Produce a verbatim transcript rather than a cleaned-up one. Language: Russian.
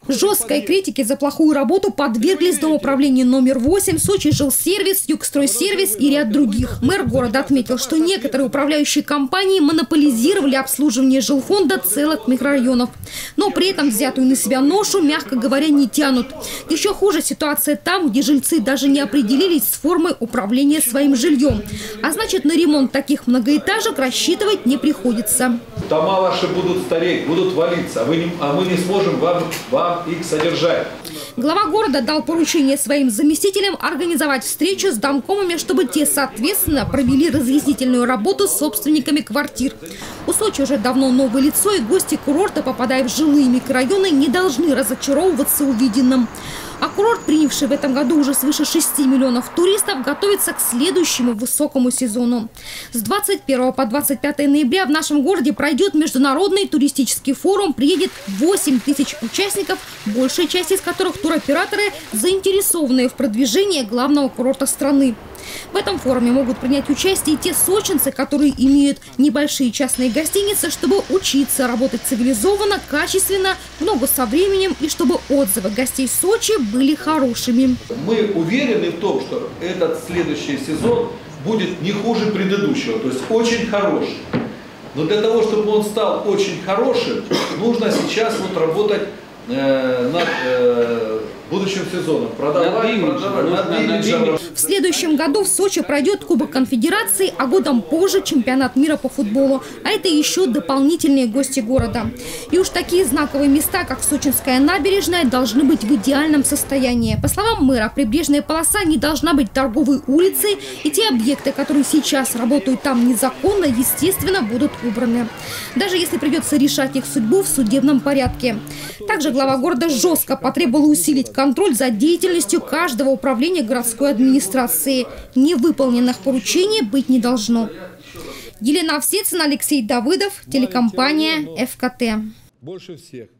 Жесткой критике за плохую работу подверглись домоуправление номер восемь, Сочи жилсервис, Югстройсервис и ряд других. Мэр города отметил, что некоторые управляющие компании монополизировали обслуживание жилфонда целых микрорайонов. Но при этом взятую на себя ношу, мягко говоря, не тянут. Еще хуже ситуация там, где жильцы даже не определились с формой управления своим жильем. А значит, на ремонт таких многоэтажек рассчитывать не приходится. Дома ваши будут стареть, будут валиться, а, вы не, а мы не сможем вам, вам их содержать. Глава города дал поручение своим заместителям организовать встречу с домкомами, чтобы те, соответственно, провели разъяснительную работу с собственниками квартир. У Сочи уже давно новое лицо, и гости курорта, попадая в жилые микрорайоны, не должны разочаровываться увиденным. А курорт, принявший в этом году уже свыше шести миллионов туристов, готовится к следующему высокому сезону. С двадцать первого по двадцать пятое ноября в нашем городе пройдет международный туристический форум. Приедет восемь тысяч участников, большая часть из которых туроператоры, заинтересованные в продвижении главного курорта страны. В этом форуме могут принять участие и те сочинцы, которые имеют небольшие частные гостиницы, чтобы учиться работать цивилизованно, качественно, много со временем, и чтобы отзывы гостей Сочи были хорошими. Мы уверены в том, что этот следующий сезон будет не хуже предыдущего, то есть очень хороший. Но для того, чтобы он стал очень хорошим, нужно сейчас вот работать э, над э, будущим сезоном. Продавать, продавать, над имиджем. В следующем году в Сочи пройдет Кубок Конфедерации, а годом позже чемпионат мира по футболу. А это еще дополнительные гости города. И уж такие знаковые места, как Сочинская набережная, должны быть в идеальном состоянии. По словам мэра, прибрежная полоса не должна быть торговой улицей, и те объекты, которые сейчас работают там незаконно, естественно, будут убраны. Даже если придется решать их судьбу в судебном порядке. Также глава города жестко потребовал усилить контроль за деятельностью каждого управления городской администрации. Невыполненных поручений быть не должно. Елена Овсецина, Алексей Давыдов, телекомпания эф ка тэ. Больше всех.